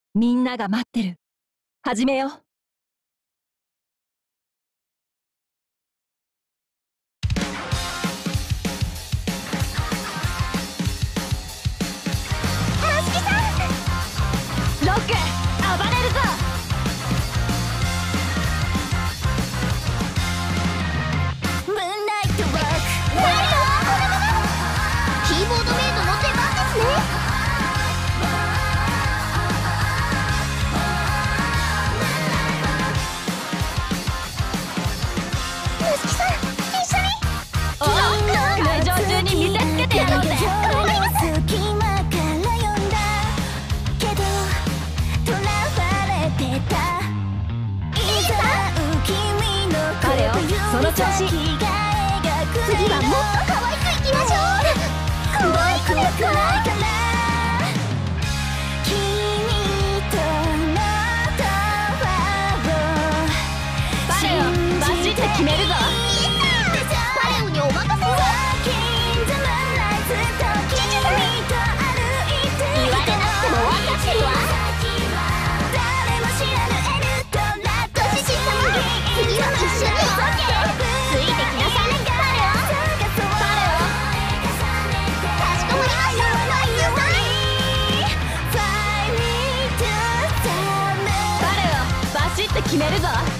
みんなが待ってる。始めよう。ロック、暴れるぞ。 ムーンライトワーク。キーボードメイドの出番ですね。ムスキさん、一緒に。 おう、会場中に見せつけてやろうぜ。 頑張ります。隙間から読んだけど囚われてた。いざ君の彼よ、その調子。 次はもっと可愛くいきましょう。怖くないから君とのドアをパレオ、バシッて決めるぞ。 パレオにお任せを。言われなくても分かってるわ。誰も知らぬエルドラド。ご主人様、次は一緒についてきなさい。パレオ、かしこまりました。 パレオ、バシッて決めるぞ。